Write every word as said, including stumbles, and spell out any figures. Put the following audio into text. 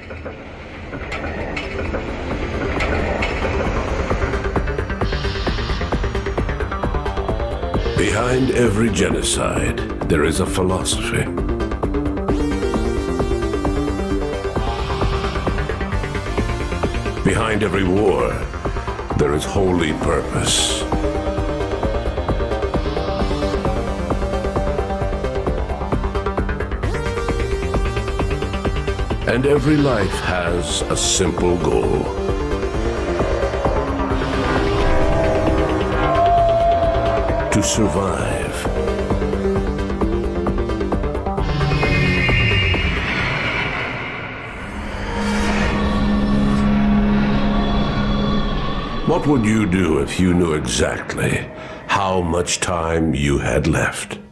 Behind every genocide, there is a philosophy. Behind every war, there is holy purpose. And every life has a simple goal. To survive. What would you do if you knew exactly how much time you had left?